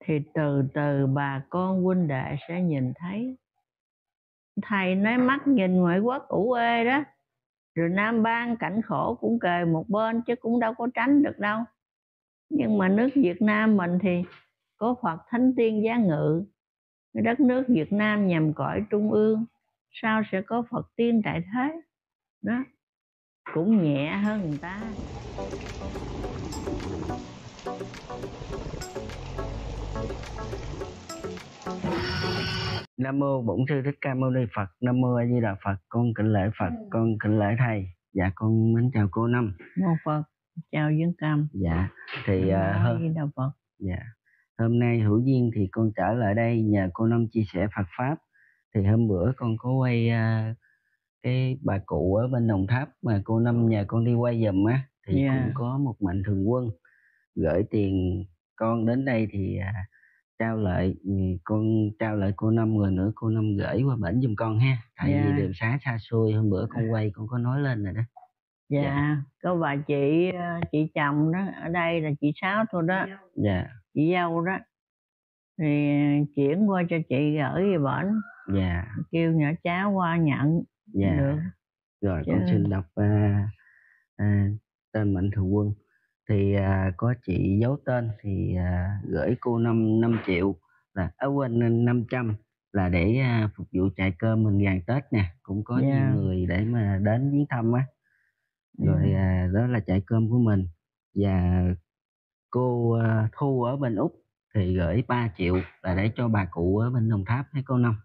thì từ từ bà con huynh đệ sẽ nhìn thấy. Thầy nói mắt nhìn ngoại quốc ủ ê đó, rồi Nam Ban cảnh khổ cũng kề một bên chứ cũng đâu có tránh được đâu. Nhưng mà nước Việt Nam mình thì có Phật Thánh Tiên giá ngự, cái đất nước Việt Nam nhằm cõi trung ương, sao sẽ có Phật Tiên tại thế đó, cũng nhẹ hơn người ta. Nam mô Bổn Sư Thích Ca Mâu Ni Phật. Nam mô A Di Đà Phật. Con kính lễ Phật, con kính lễ thầy. Dạ con mến chào cô Năm. Mô Phật, chào Dương Cầm. Dạ thì A Di Đà Phật. Dạ hôm nay hữu duyên thì con trở lại đây nhờ cô Năm chia sẻ Phật pháp. Thì hôm bữa con có quay cái bà cụ ở bên Đồng Tháp mà cô Năm nhờ con đi quay giùm á, thì cũng có một mạnh thường quân gửi tiền con đến đây thì trao lại, con trao lại cô Năm, rồi nữa cô Năm gửi qua bển giùm con ha. Tại vì đường xá xa xôi, hôm bữa con quay con có nói lên rồi đó. Có bà chị chồng đó, ở đây là chị Sáu thôi đó. Chị dâu đó thì chuyển qua cho chị gửi về bển. Kêu nhỏ cháu qua nhận. Được. Rồi con xin đọc tên mạnh thường quân. Thì có chị giấu tên thì gửi cô 5 triệu là quên 500 là để phục vụ trại cơm mình gần Tết nè, cũng có nhiều người để mà đến viếng thăm á. Rồi đó là trại cơm của mình. Và cô Thu ở bên Úc thì gửi 3 triệu là để cho bà cụ ở bên Đồng Tháp hay cô Năm.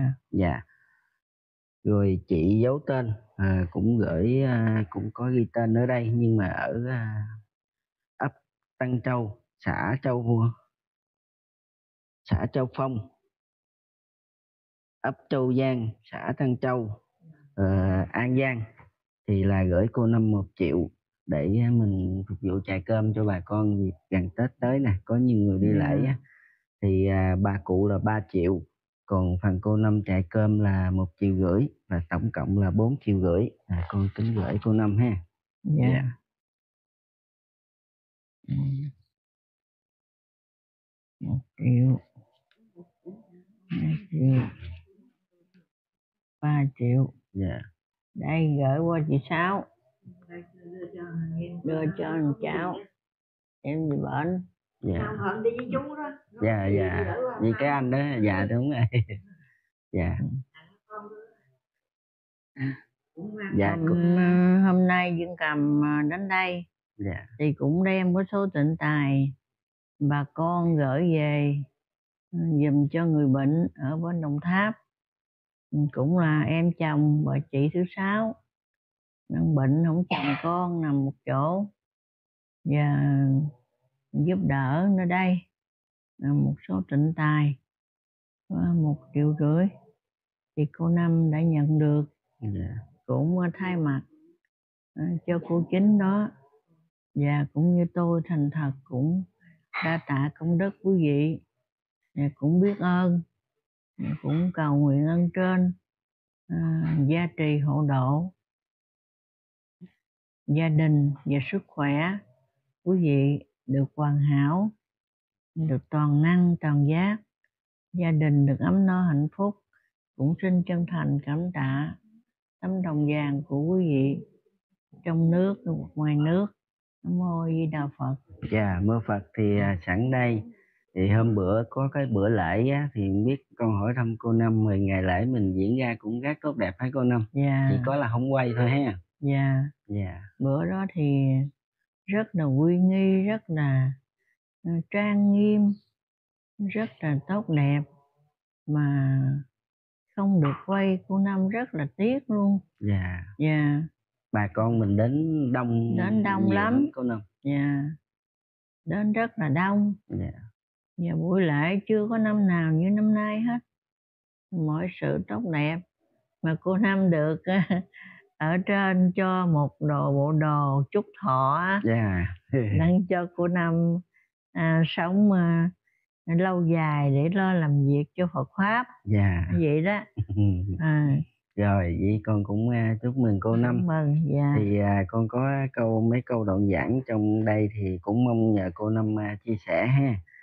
Rồi chị giấu tên cũng gửi, cũng có ghi tên ở đây nhưng mà ở ấp Tân Châu, xã Châu Phong, ấp Châu Giang, xã Tân Châu, An Giang, thì là gửi cô Năm 1 triệu để mình phục vụ trại cơm cho bà con dịp gần Tết tới nè, có nhiều người đi lễ á. Thì bà cụ là 3 triệu, còn phần cô Năm trại cơm là 1,5 triệu, và tổng cộng là 4,5 triệu. Con kính gửi cô Năm ha. 1 triệu, 2 triệu, 3 triệu. Đây gửi qua chị Sáu, đưa cho anh cháu em bị bệnh. Đi với chú đó. Vì cái anh đó. Đúng rồi. Hôm nay Dương Cầm đến đây thì cũng đem một số tịnh tài bà con gửi về giùm cho người bệnh ở bên Đồng Tháp, cũng là em chồng và chị thứ Sáu đang bệnh không chồng con nằm một chỗ, và giúp đỡ nơi đây một số tịnh tài 1,5 triệu. Thì cô Năm đã nhận được, cũng thay mặt cho cô Chính đó, và cũng như tôi thành thật cũng đa tạ công đức quý vị, cũng biết ơn, cũng cầu nguyện ơn trên gia trì hộ độ gia đình và sức khỏe quý vị được hoàn hảo, được toàn năng toàn giác, gia đình được ấm no hạnh phúc. Cũng xin chân thành cảm tạ tấm đồng vàng của quý vị trong nước và ngoài nước. Nam mô A Di Đà Phật. Mô Phật. Thì sẵn đây thì hôm bữa có cái bữa lễ á, thì biết con hỏi thăm cô Năm, 10 ngày lễ mình diễn ra cũng rất tốt đẹp hay cô Năm? Chỉ có là không quay thôi ha. Bữa đó thì rất là uy nghi, rất là trang nghiêm, rất là tốt đẹp, mà không được quay cô Năm rất là tiếc luôn. Bà con mình đến đông lắm cô Năm. Đến rất là đông. Và buổi lễ chưa có năm nào như năm nay hết, mọi sự tốt đẹp. Mà cô Năm được ở trên cho một bộ đồ chúc thọ, đang cho cô Năm sống lâu dài để lo làm việc cho Phật pháp. Vậy đó. Rồi vậy con cũng chúc mừng cô Năm. Thì con có mấy câu đoạn giảng trong đây thì cũng mong nhờ cô Năm chia sẻ ha.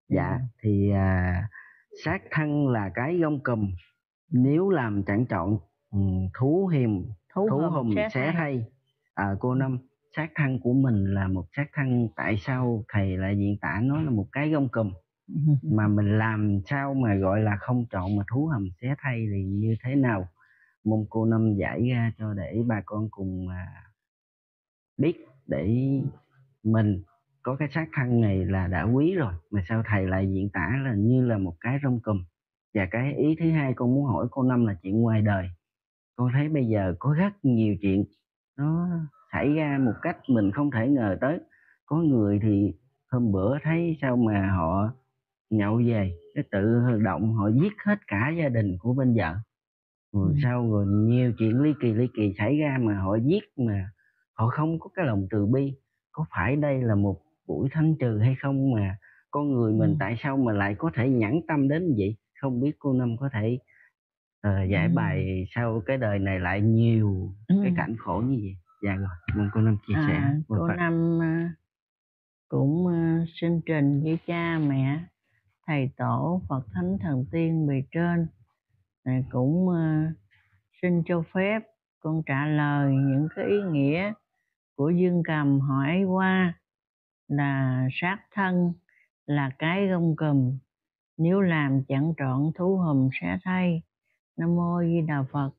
Dạ, thì sát thân là cái gông cùm, nếu làm chẳng chọn thú hùng xé thay. Cô Năm, sát thân của mình là một sát thân, tại sao thầy lại diễn tả nó là một cái gông cùm? Mà mình làm sao mà gọi là không chọn mà thú hầm xé thay thì như thế nào? Mong cô Năm giải ra cho để bà con cùng biết, để mình có cái xác thân này là đã quý rồi, mà sao thầy lại diễn tả là như là một cái rong cùm? Và cái ý thứ hai con muốn hỏi cô Năm là chuyện ngoài đời. Con thấy bây giờ có rất nhiều chuyện nó xảy ra một cách mình không thể ngờ tới. Có người thì hôm bữa thấy sao mà họ nhậu về cái tự động họ giết hết cả gia đình của bên vợ. Rồi sau rồi nhiều chuyện ly kỳ xảy ra mà họ giết mà họ không có cái lòng từ bi. Có phải đây là một buổi thanh trừ hay không, mà con người mình tại sao mà lại có thể nhẫn tâm đến vậy? Không biết cô Năm có thể giải bài sao cái đời này lại nhiều cái cảnh khổ như vậy? Dạ rồi, mong cô Năm chia sẻ. Cô Năm cũng xin trình với cha mẹ, thầy tổ, Phật thánh thần tiên bề trên, cũng xin cho phép con trả lời những cái ý nghĩa của Dương Cầm hỏi qua là sát thân là cái gông cùm, nếu làm chẳng trọn thú hùm xé thay. Nam mô Di Đà Phật.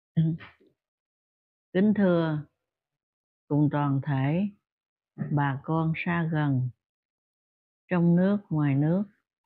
Kính thưa cùng toàn thể bà con xa gần, trong nước ngoài nước,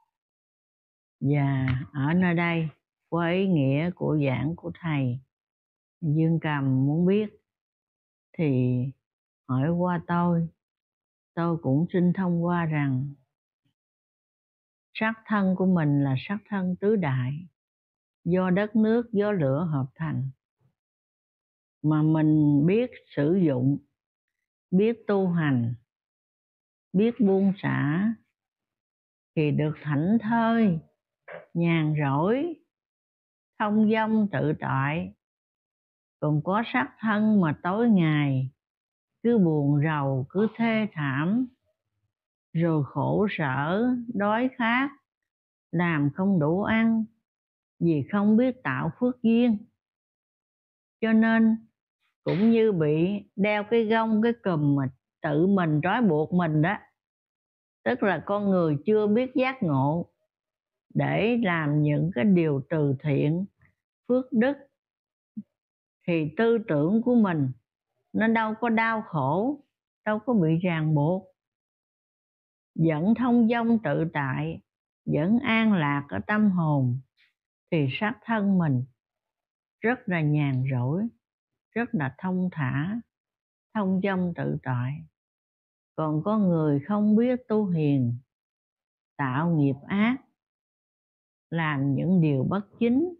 và ở nơi đây, qua ý nghĩa của giảng của thầy, Dương Cầm muốn biết thì hỏi qua tôi cũng xin thông qua rằng sắc thân của mình là sắc thân tứ đại, do đất nước gió lửa hợp thành, mà mình biết sử dụng, biết tu hành, biết buông xả thì được thảnh thơi, nhàn rỗi, thông dong tự tại. Còn có sắc thân mà tối ngày cứ buồn rầu, cứ thê thảm, rồi khổ sở, đói khát, làm không đủ ăn vì không biết tạo phước duyên. Cho nên cũng như bị đeo cái gông, cái cùm mà tự mình trói buộc mình đó. Tức là con người chưa biết giác ngộ để làm những cái điều từ thiện, phước đức, thì tư tưởng của mình nó đâu có đau khổ, đâu có bị ràng buộc, vẫn thông dong tự tại, vẫn an lạc ở tâm hồn, thì xác thân mình rất là nhàn rỗi, rất là thông thả, thông dong tự tại. Còn có người không biết tu hiền, tạo nghiệp ác, làm những điều bất chính,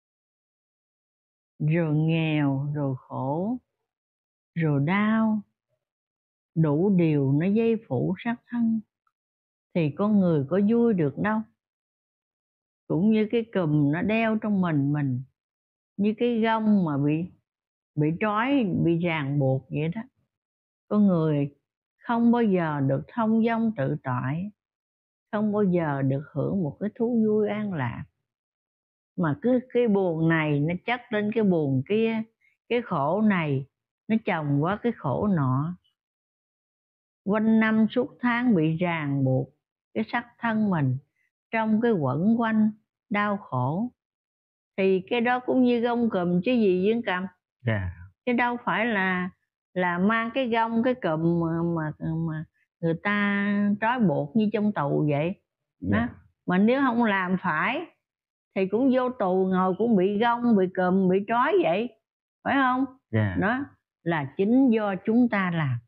rồi nghèo, rồi khổ, rồi đau, đủ điều nó dây phủ xác thân, thì con người có vui được đâu. Cũng như cái cùm nó đeo trong mình như cái gông mà bị trói, bị ràng buộc vậy đó. Con người không bao giờ được thông dong tự tại, không bao giờ được hưởng một cái thú vui an lạc, mà cứ cái buồn này nó chất lên cái buồn kia, cái khổ này nó chồng qua cái khổ nọ, quanh năm suốt tháng bị ràng buộc cái sắc thân mình trong cái quẩn quanh đau khổ. Thì cái đó cũng như gông cùm chứ gì Dương Cầm. Chứ đâu phải là mang cái gông, cái cùm mà người ta trói buộc như trong tù vậy. Đó. Mà nếu không làm phải thì cũng vô tù ngồi cũng bị gông, bị cùm, bị trói vậy, phải không? Đó là chính do chúng ta làm.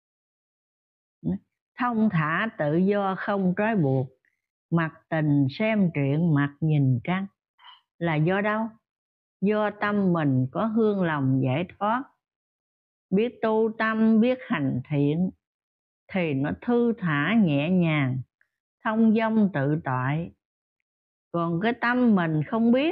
Thông thả tự do không trói buộc, mặc tình xem truyện, mặc nhìn trăng, là do đâu? Do tâm mình có hương lòng giải thoát, biết tu tâm, biết hành thiện, thì nó thư thả nhẹ nhàng, thông dong tự tại. Còn cái tâm mình không biết,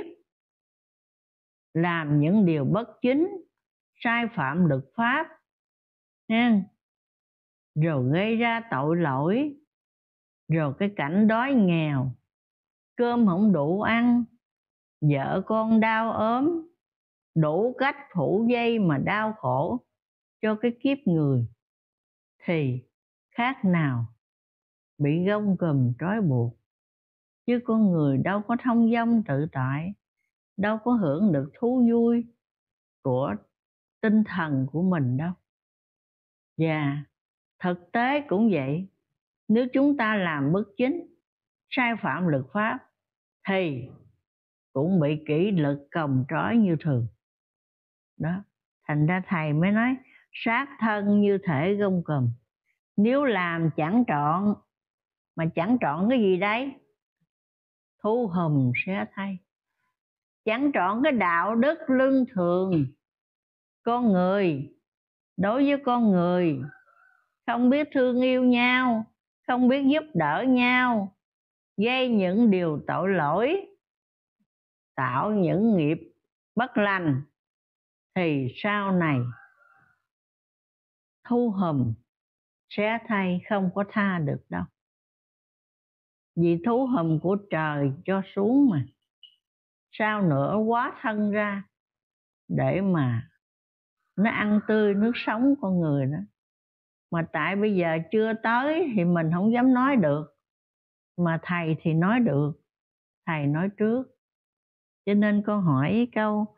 làm những điều bất chính, sai phạm luật pháp nha, rồi gây ra tội lỗi, rồi cái cảnh đói nghèo, cơm không đủ ăn, vợ con đau ốm, đủ cách phủ dây mà đau khổ cho cái kiếp người, thì khác nào bị gông cùm trói buộc. Chứ con người đâu có thông dong tự tại, đâu có hưởng được thú vui của tinh thần của mình đâu. Và thực tế cũng vậy, nếu chúng ta làm bất chính, sai phạm luật pháp thì cũng bị kỷ luật còng trói như thường. Đó, thành ra thầy mới nói sát thân như thể gông cùm. Nếu làm chẳng trọn, mà chẳng trọn cái gì đấy? Thu hùm sẽ thay. Chẳng trọn cái đạo đức lương thường con người, đối với con người không biết thương yêu nhau, không biết giúp đỡ nhau, gây những điều tội lỗi, tạo những nghiệp bất lành, thì sau này thu hùm sẽ thay, không có tha được đâu. Vì thu hùm của trời cho xuống mà, sao nữa hóa thân ra để mà nó ăn tươi nước sống con người đó. Mà tại bây giờ chưa tới thì mình không dám nói được, mà thầy thì nói được, thầy nói trước. Cho nên con hỏi câu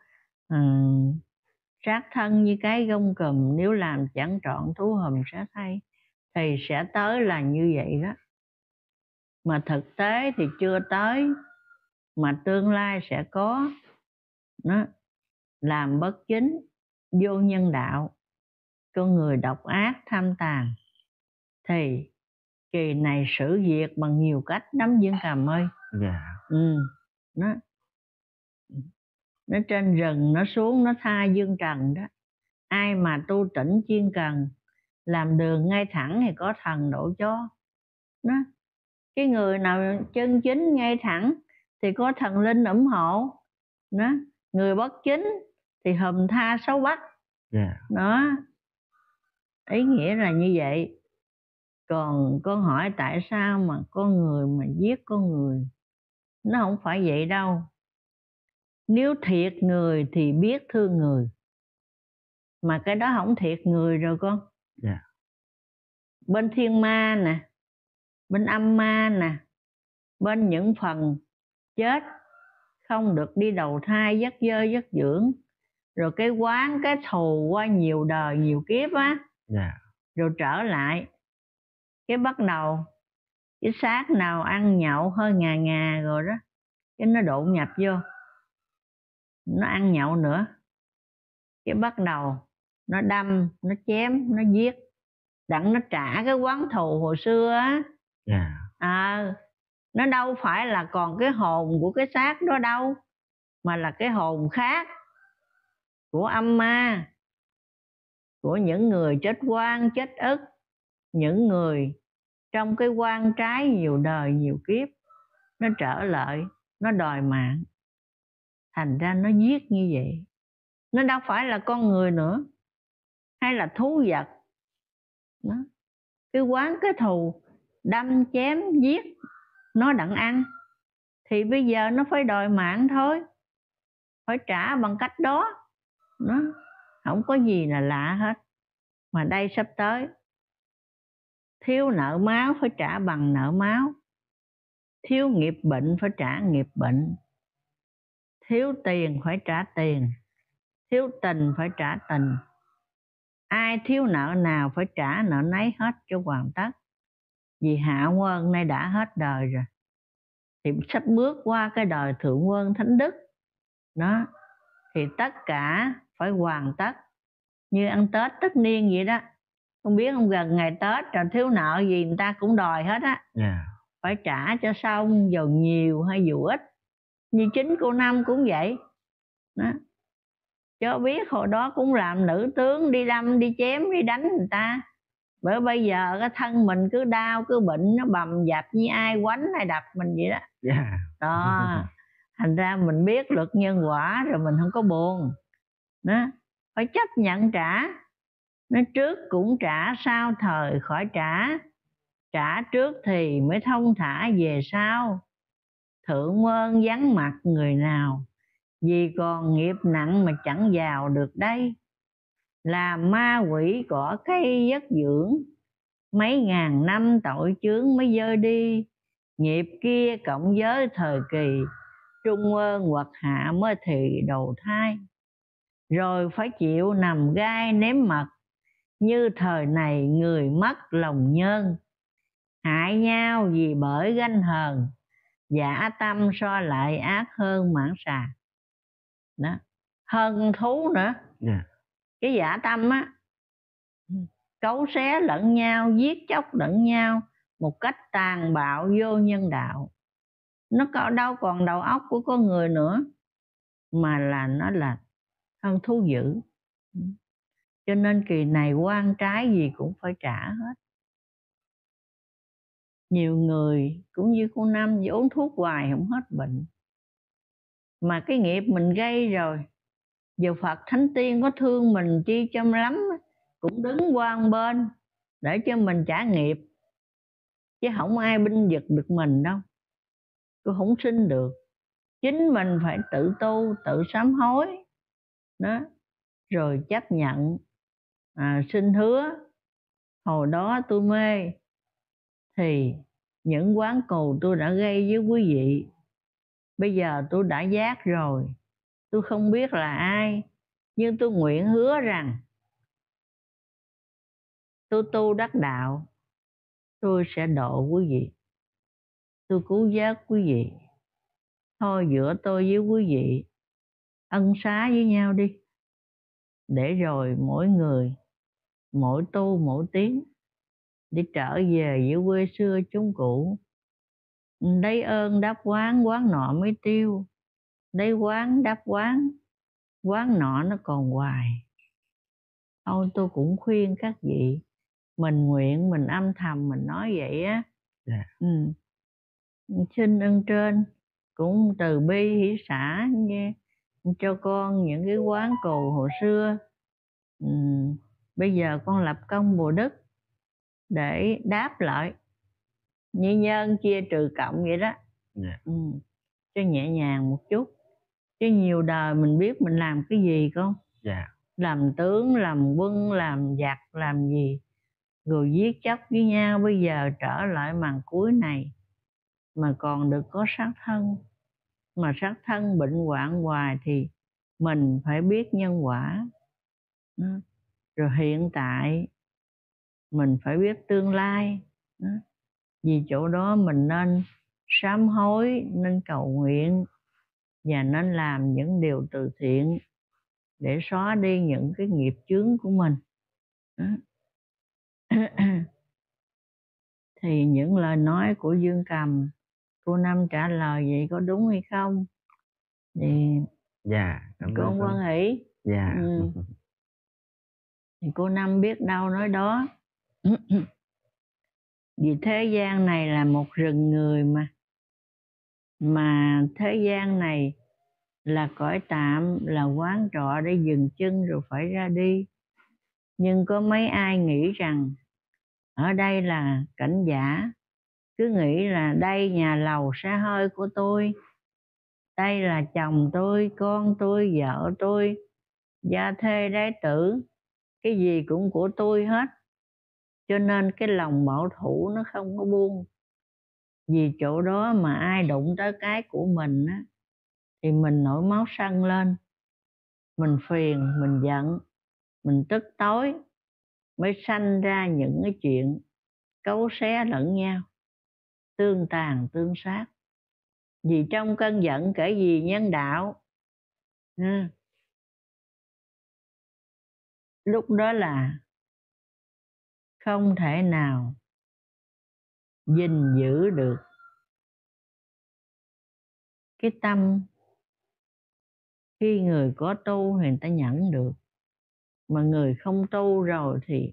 sát thân như cái gông cùm, nếu làm chẳng trọn thu hùm sẽ thay, thì sẽ tới là như vậy đó. Mà thực tế thì chưa tới, mà tương lai sẽ có. Nó làm bất chính, vô nhân đạo, con người độc ác tham tàn, thì kỳ này xử việc bằng nhiều cách lắm Dương Cầm ơi. Dạ. Nó trên rừng nó xuống nó tha dương trần đó. Ai mà tu tỉnh chuyên cần, làm đường ngay thẳng thì có thần độ cho. Đó. Cái người nào chân chính ngay thẳng thì có thần linh ủng hộ. Đó. Người bất chính thì hùm tha xấu bắt. Đó. Ý nghĩa là như vậy. Còn con hỏi tại sao mà con người mà giết con người, nó không phải vậy đâu. Nếu thiệt người thì biết thương người, mà cái đó không thiệt người rồi con. Bên thiên ma nè, bên âm ma nè, bên những phần chết không được đi đầu thai dắt dơ dắt dưỡng, rồi cái quán cái thù qua nhiều đời nhiều kiếp á, rồi trở lại cái bắt đầu cái xác nào ăn nhậu hơi ngà ngà rồi đó, cái nó đột nhập vô, nó ăn nhậu nữa, cái bắt đầu nó đâm, nó chém, nó giết, đặng nó trả cái quán thù hồi xưa á. Nó đâu phải là còn cái hồn của cái xác đó đâu, mà là cái hồn khác của âm ma, của những người chết oan chết ức, những người trong cái oan trái nhiều đời nhiều kiếp, nó trở lại, nó đòi mạng, thành ra nó giết như vậy. Nó đâu phải là con người nữa, hay là thú vật. Đó. Cái quán cái thù, đâm chém giết nó đặng ăn, thì bây giờ nó phải đòi mạng thôi, phải trả bằng cách đó. Nó không có gì là lạ hết. Mà đây sắp tới, thiếu nợ máu phải trả bằng nợ máu, thiếu nghiệp bệnh phải trả nghiệp bệnh, thiếu tiền phải trả tiền, thiếu tình phải trả tình. Ai thiếu nợ nào phải trả nợ nấy hết cho hoàn tất. Vì hạ quân nay đã hết đời rồi, thì sắp bước qua cái đời thượng quân thánh đức đó, thì tất cả phải hoàn tất. Như ăn Tết tất niên vậy đó, không biết không, gần ngày Tết rồi thiếu nợ gì người ta cũng đòi hết á. Phải trả cho xong, dù nhiều hay dù ít. Như chính cô Năm cũng vậy đó. Cho biết hồi đó cũng làm nữ tướng, đi đâm đi chém đi đánh người ta. Bởi bây giờ cái thân mình cứ đau cứ bệnh, nó bầm dập như ai quánh hay đập mình vậy đó. Đó. Thành ra mình biết luật nhân quả rồi mình không có buồn. Đó. Phải chấp nhận trả. Nó trước cũng trả, sau thời khỏi trả. trả trước thì mới thông thả về sau. Thượng ơn vắng mặt người nào, vì còn nghiệp nặng mà chẳng vào được đây. Làm ma quỷ cỏ cây giấc dưỡng, mấy ngàn năm tội chướng mới dơi đi. Nghiệp kia cộng với thời kỳ, trung ơn hoặc hạ mới thì đầu thai. Rồi phải chịu nằm gai nếm mật, như thời này người mất lòng nhân. Hại nhau vì bởi ganh hờn, dã tâm so lại ác hơn mãng xà. Đó, hơn thú nữa. Cái dã tâm á, cấu xé lẫn nhau, giết chóc lẫn nhau một cách tàn bạo vô nhân đạo. Nó có đâu còn đầu óc của con người nữa, mà là nó là hơn thú dữ. Cho nên kỳ này quan trái gì cũng phải trả hết. Nhiều người cũng như cô Năm uống thuốc hoài không hết bệnh, mà cái nghiệp mình gây rồi, giờ Phật Thánh Tiên có thương mình chi cho lắm, cũng đứng qua một bên để cho mình trả nghiệp, chứ không ai binh vực được mình đâu. Tôi không xin được, chính mình phải tự tu, tự sám hối đó, rồi chấp nhận, xin hứa hồi đó tôi mê thì những quán cù tôi đã gây với quý vị, bây giờ tôi đã giác rồi, tôi không biết là ai, nhưng tôi nguyện hứa rằng tôi tu đắc đạo, tôi sẽ độ quý vị, tôi cứu vớt quý vị. Thôi giữa tôi với quý vị ân xá với nhau đi, để rồi mỗi người mỗi tu mỗi tiếng để trở về với quê xưa chốn cũ. Đấy ơn đáp quán, quán nọ mới tiêu. Đấy quán đáp quán, quán nọ nó còn hoài. Thôi tôi cũng khuyên các vị, mình nguyện, mình âm thầm mình nói vậy á. Xin ơn trên cũng từ bi hỷ xả nghe cho con những cái quán cù hồi xưa. Bây giờ con lập công bồ đức để đáp lại, như nhân chia trừ cộng vậy đó. Cho nhẹ nhàng một chút, chứ nhiều đời mình biết mình làm cái gì con. Làm tướng, làm quân, làm giặc, làm gì, rồi giết chóc với nhau. Bây giờ trở lại màn cuối này mà còn được có sát thân, mà sát thân bệnh hoạn hoài thì mình phải biết nhân quả. Rồi hiện tại mình phải biết tương lai. Vì chỗ đó mình nên sám hối, nên cầu nguyện và nên làm những điều từ thiện để xóa đi những cái nghiệp chướng của mình. Thì những lời nói của Dương Cầm, cô Năm trả lời vậy có đúng hay không? Thì con hoan hỷ. Thì cô Năm biết đâu nói đó. Vì thế gian này là một rừng người mà thế gian này là cõi tạm, là quán trọ để dừng chân rồi phải ra đi. Nhưng có mấy ai nghĩ rằng ở đây là cảnh giả, cứ nghĩ là đây nhà lầu xe hơi của tôi, đây là chồng tôi, con tôi, vợ tôi, gia thê đái tử, cái gì cũng của tôi hết. Cho nên cái lòng bảo thủ nó không có buông. Vì chỗ đó mà ai đụng tới cái của mình á, thì mình nổi máu sân lên, mình phiền, mình giận, mình tức tối, mới sanh ra những cái chuyện cấu xé lẫn nhau, tương tàn tương sát. Vì trong cơn giận kể gì nhân đạo. Lúc đó là không thể nào gìn giữ được cái tâm. Khi người có tu thì người ta nhận được, mà người không tu rồi thì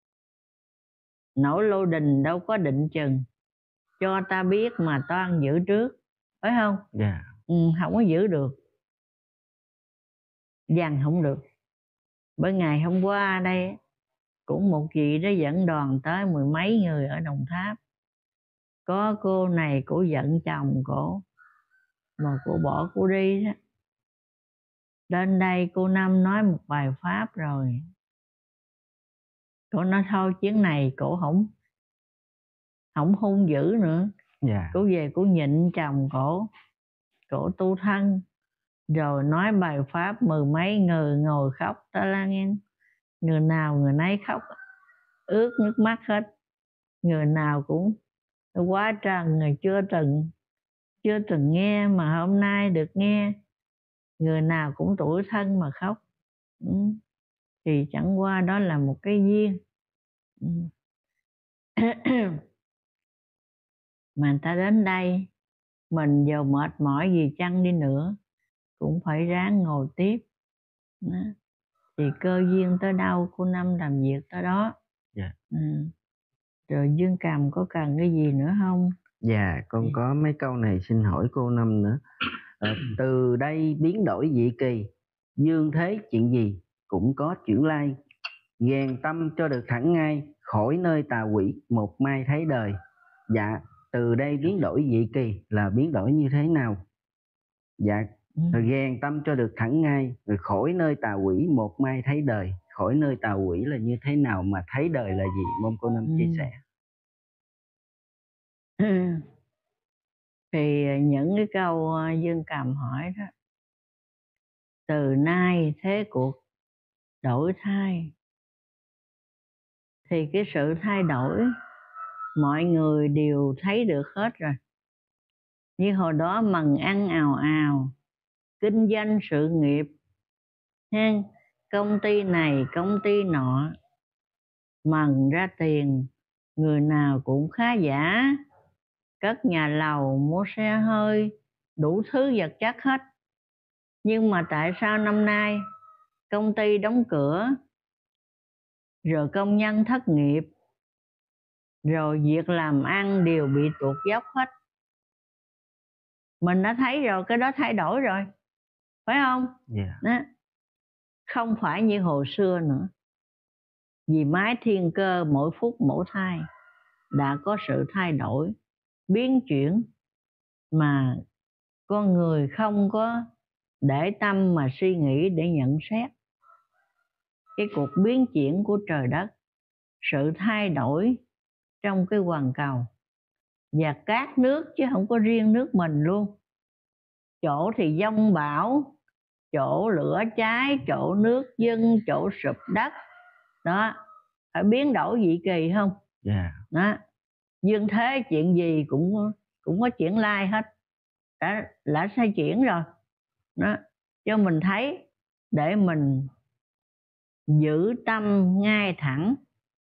nổi lô đình đâu có định chừng, cho ta biết mà toan giữ trước, phải không? Không có giữ được, dằn không được. Bởi ngày hôm qua đây cũng một vị đó dẫn đoàn tới 10 mấy người ở Đồng Tháp. Có cô này cổ giận chồng cổ mà cô bỏ cô đi đó. Đến đây cô Năm nói một bài pháp rồi, cổ nói thôi chuyến này cổ không hung dữ nữa. Cổ về cổ nhịn chồng cổ tu thân, rồi nói bài pháp 10 mấy người ngồi khóc ta la nghe. Người nào người nấy khóc ướt nước mắt hết, người nào cũng quá trần, người chưa từng nghe mà hôm nay được nghe, người nào cũng tủi thân mà khóc. Thì chẳng qua đó là một cái duyên. Mà người ta đến đây, mình giờ mệt mỏi gì chăng đi nữa cũng phải ráng ngồi tiếp. Đó. Thì cơ duyên tới đâu cô Năm làm việc tới đó. Rồi Dương Cầm có cần cái gì nữa không? Dạ, con có mấy câu này xin hỏi cô Năm nữa. Từ đây biến đổi dị kỳ, dương thế chuyện gì cũng có chuyển lai. Gàn tâm cho được thẳng ngay, khỏi nơi tà quỷ một mai thấy đời. Dạ, từ đây biến đổi dị kỳ là biến đổi như thế nào? Dạ, gàn tâm cho được thẳng ngay, rồi khỏi nơi tà quỷ một mai thấy đời. Khỏi nơi tà quỷ là như thế nào, mà thấy đời là gì? Mong cô Năm chia sẻ. Thì những cái câu Dương Cầm hỏi đó, từ nay thế cuộc đổi thay, thì cái sự thay đổi mọi người đều thấy được hết rồi. Như hồi đó mần ăn ào ào, kinh doanh sự nghiệp, công ty này công ty nọ, mần ra tiền, người nào cũng khá giả, cất nhà lầu, mua xe hơi, đủ thứ vật chất hết. Nhưng mà tại sao năm nay công ty đóng cửa, rồi công nhân thất nghiệp, rồi việc làm ăn đều bị tuột dốc hết? Mình đã thấy rồi, cái đó thay đổi rồi, phải không? Đó. Không phải như hồi xưa nữa. Vì mái thiên cơ mỗi phút mỗi thai đã có sự thay đổi, biến chuyển mà con người không có để tâm mà suy nghĩ để nhận xét. Cái cuộc biến chuyển của trời đất, sự thay đổi trong cái hoàn cầu và các nước, chứ không có riêng nước mình luôn. Chỗ thì giông bão, chỗ lửa cháy, chỗ nước dâng, chỗ sụp đất. Đó, phải biến đổi dị kỳ không? Đó. Dương thế chuyện gì cũng có chuyển lai hết. Đã sai chuyển rồi. Đó. Cho mình thấy để mình giữ tâm ngay thẳng,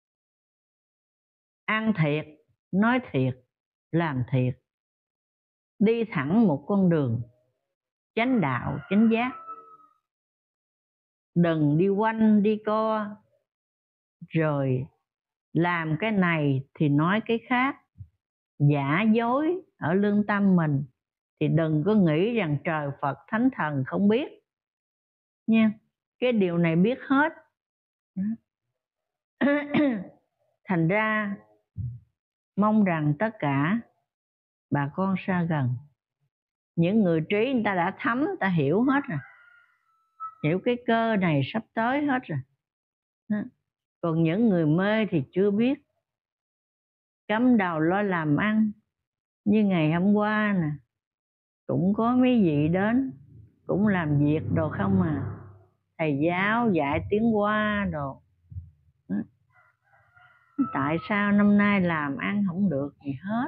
ăn thiệt, nói thiệt, làm thiệt, đi thẳng một con đường chánh đạo, chánh giác. Đừng đi quanh, đi co, rồi làm cái này thì nói cái khác, giả dối ở lương tâm mình. Thì đừng có nghĩ rằng trời Phật Thánh Thần không biết nha. Cái điều này biết hết. Thành ra mong rằng tất cả bà con xa gần, những người trí người ta đã thấm, người ta hiểu hết rồi, hiểu cái cơ này sắp tới hết rồi. Còn những người mê thì chưa biết, cắm đầu lo làm ăn. Như ngày hôm qua nè, cũng có mấy vị đến, cũng làm việc đồ không à, thầy giáo dạy tiếng Hoa đồ. Tại sao năm nay làm ăn không được gì hết?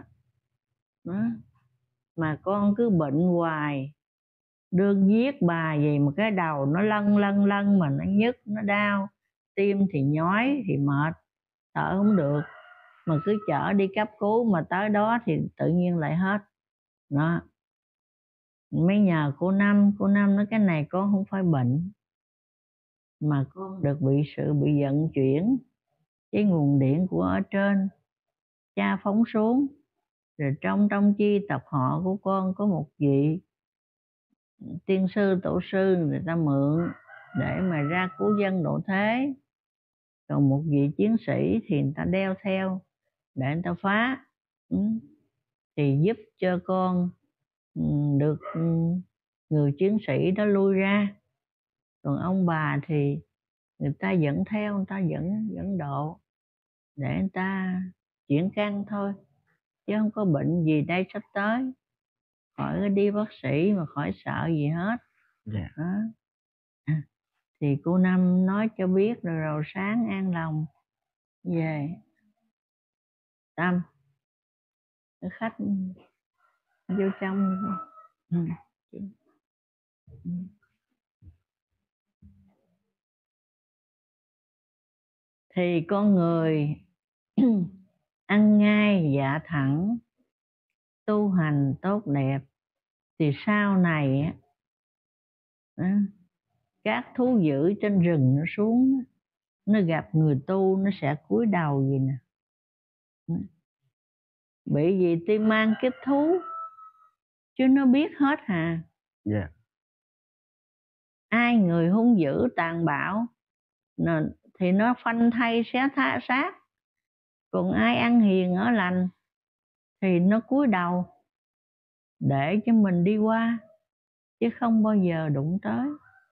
Mà con cứ bệnh hoài, đương viết bài gì mà cái đầu nó lân mà nó nhức, nó đau, tim thì nhói thì mệt, thở không được, mà cứ chở đi cấp cứu mà tới đó thì tự nhiên lại hết. Đó. Mới nhờ cô Năm nói cái này con không phải bệnh, mà con được bị vận chuyển cái nguồn điện của ở trên cha phóng xuống, rồi trong chi tộc họ của con có một vị tiên sư tổ sư người ta mượn để mà ra cứu dân độ thế. còn một vị chiến sĩ thì người ta đeo theo để người ta phá. Thì giúp cho con được người chiến sĩ đó lui ra. Còn ông bà thì người ta dẫn theo, người ta dẫn độ để người ta chuyển căn thôi, chứ không có bệnh gì đây sắp tới, khỏi có đi bác sĩ mà khỏi sợ gì hết. Dạ. Đó. Thì cô Năm nói cho biết rồi sáng an lòng về. Tâm, cái khách vô trong. Thì con người ăn ngay dạ thẳng, tu hành tốt đẹp, thì sau này các thú dữ trên rừng nó xuống, nó gặp người tu nó sẽ cúi đầu gì nè. Bị gì tim mang kiếp thú, chứ nó biết hết hà. Dạ. Ai người hung dữ tàn bạo thì nó phanh thay xé xác, còn ai ăn hiền ở lành thì nó cúi đầu để cho mình đi qua, chứ không bao giờ đụng tới.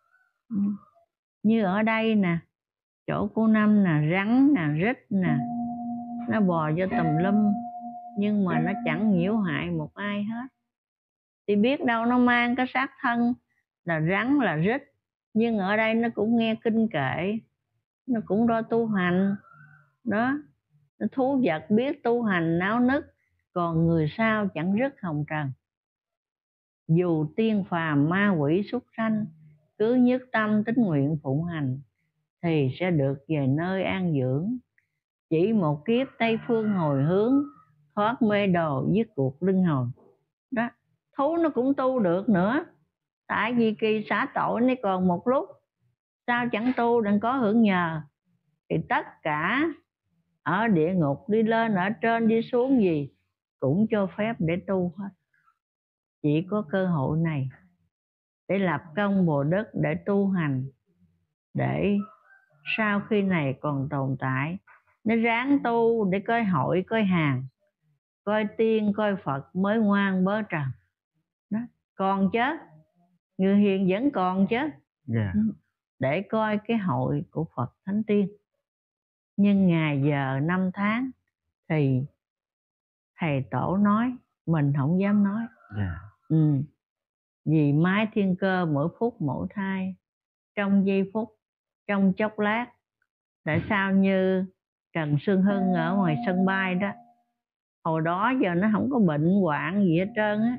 Như ở đây nè, chỗ cô Năm nè, rắn nè, rít nè, nó bò vô tùm lum, nhưng mà nó chẳng nhiễu hại một ai hết. Thì biết đâu nó mang cái xác thân là rắn là rít, nhưng ở đây nó cũng nghe kinh kệ, nó cũng đo tu hành đó. Thú vật biết tu hành náo nức, còn người sao chẳng rất hồng trần. Dù tiên phàm ma quỷ súc sanh, cứ nhất tâm tín nguyện phụng hành, thì sẽ được về nơi an dưỡng. Chỉ một kiếp Tây phương hồi hướng, thoát mê đồ dứt cuộc luân hồi. Đó, thú nó cũng tu được nữa. Tại vì kỳ xả tội nó còn một lúc, sao chẳng tu đừng có hưởng nhờ. Thì tất cả ở địa ngục đi lên, ở trên đi xuống gì cũng cho phép để tu hết. Chỉ có cơ hội này để lập công bồ đức, để tu hành, để sau khi này còn tồn tại, nó ráng tu để coi hội coi hàng, coi tiên coi Phật mới ngoan bớ trần. Đó, còn chứ, người hiền vẫn còn chứ. Yeah. Để coi cái hội của Phật Thánh Tiên. Nhưng ngày giờ năm tháng thì thầy tổ nói, mình không dám nói. Yeah. Vì mái thiên cơ mỗi phút mỗi thai, trong giây phút, trong chốc lát. Tại sao như Trần Xuân Hưng ở ngoài sân bay đó, hồi đó giờ nó không có bệnh hoạn gì hết trơn á,